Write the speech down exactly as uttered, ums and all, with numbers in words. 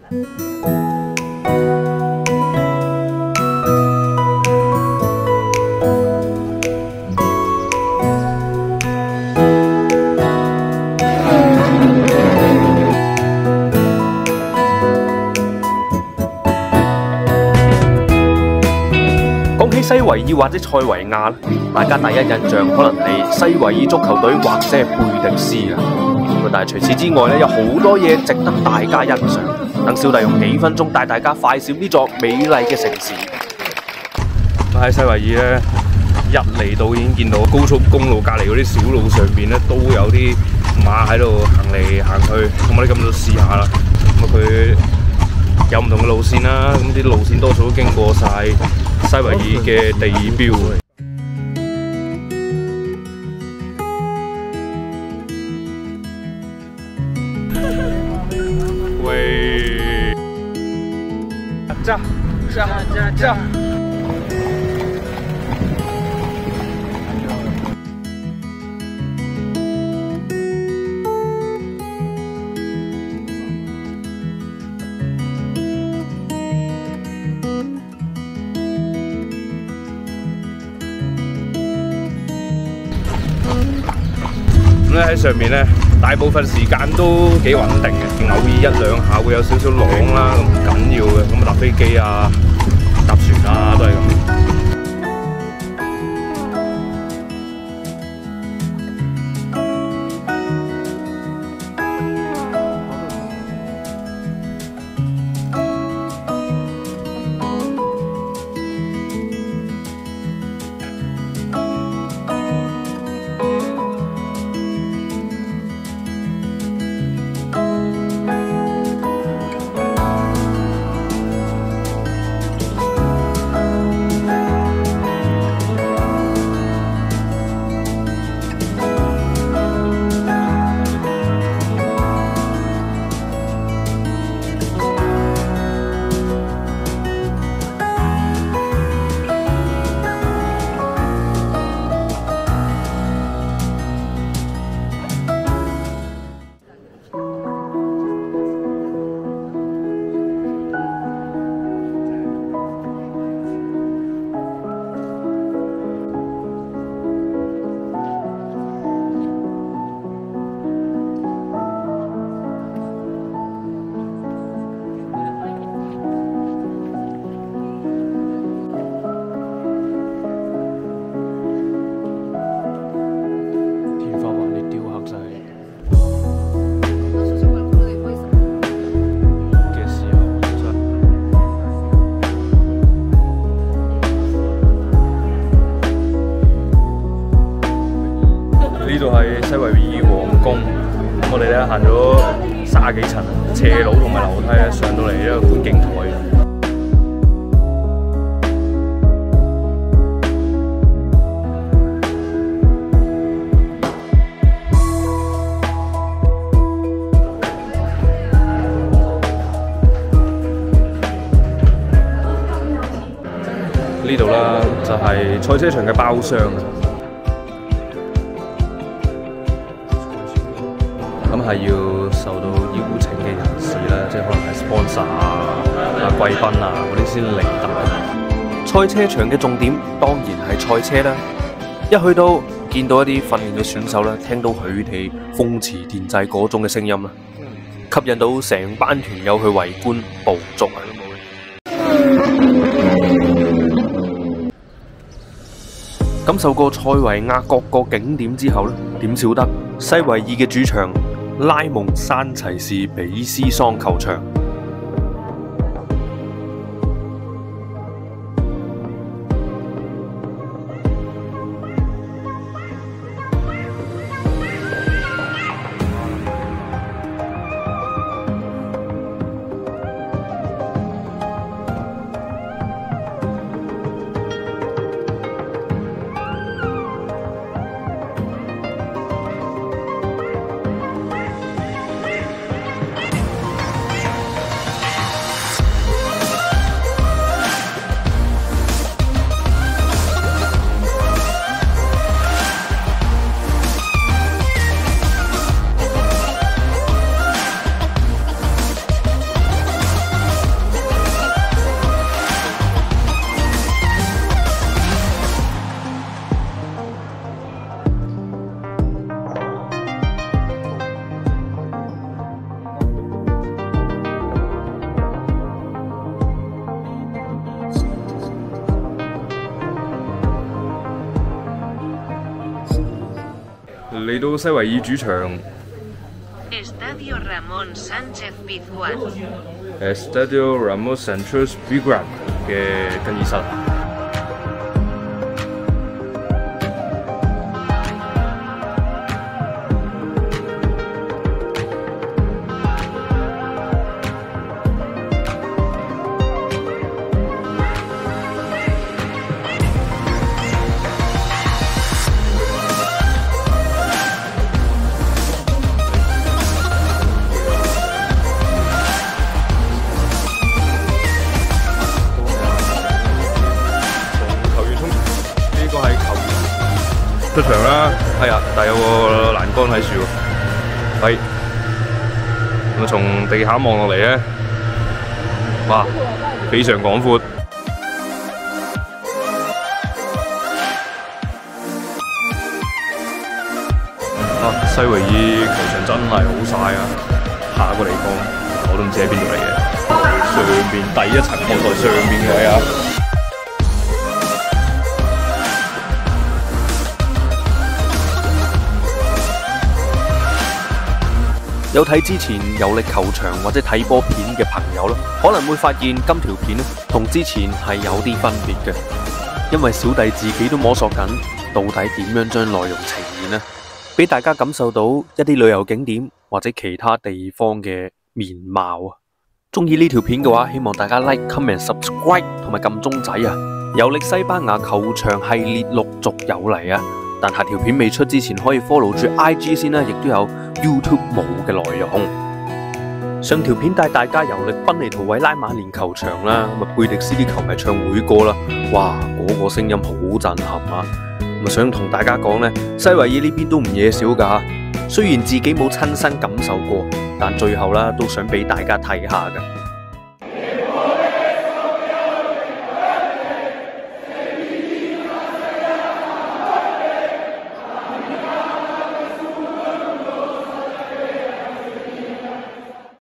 西維爾或者塞維亞，大家第一印象可能係西維爾足球隊或者係貝迪斯啊。但係除此之外咧，有好多嘢值得大家欣賞。等小弟用幾分鐘帶大家快閃呢座美麗嘅城市。喺西維爾咧，一嚟到已經見到高速公路隔離嗰啲小路上邊咧，都有啲馬喺度行嚟行去。咁我哋今日都試下啦。咁啊佢有唔同嘅路線啦，咁啲路線多數都經過晒西維爾嘅地標。喂，這這這這。咁咧喺上面咧，大部分時間都幾穩定嘅，偶爾一兩下會有少少浪啦，咁唔緊要嘅。咁搭飛機啊、搭船啊都係咁。呢度係西維爾皇宮，我哋咧行咗三十幾層斜路同埋樓梯咧，上到嚟呢個觀景台。呢度啦就係賽車場嘅包廂。咁係要受到邀請嘅人士啦，即係可能係 sponsor 啊、啊貴賓啊嗰啲先嚟得。賽車場嘅重點當然係賽車啦。一去到見到一啲訓練嘅選手啦，聽到佢哋風馳電掣嗰種嘅聲音啦，吸引到成班團友去圍觀捕捉啊！感受過塞維亞各個景點之後咧，點少得西維爾嘅主場拉蒙山齊士比斯桑球場。 嚟到西維爾主場 Estadio Ramón Sánchez Pizjuán Estadio Ramón Sánchez Pizjuán 嘅更衣室。出場啦，係啊，但係有個欄杆喺樹喎。係，咁從地下望落嚟咧，哇，非常廣闊。啊，西維爾球場真係好晒啊！下一個地方我都唔知喺邊度嚟嘅，上邊第一層看台上邊嘅位啊！有睇之前遊歷球場或者睇波片嘅朋友啦，可能會發現今條片咧同之前係有啲分別嘅，因為小弟自己都摸索緊到底點樣將內容呈現呢，俾大家感受到一啲旅遊景點或者其他地方嘅面貌啊！中意呢條片嘅話，希望大家 like、comment、subscribe 同埋撳鐘仔啊！遊歷西班牙球場系列陸續有嚟啊！但下條片未出之前，可以 follow 住 I G 先啦，亦都有 YouTube 冇嘅內容。上條片帶大家遊歷賓尼圖韋拉馬連球場啦，咁啊貝迪斯啲球迷唱會歌啦，哇嗰、那個聲音好震撼啊！咁啊想同大家講呢，西維爾呢邊都唔嘢少㗎，雖然自己冇親身感受過，但最後啦都想俾大家睇下㗎。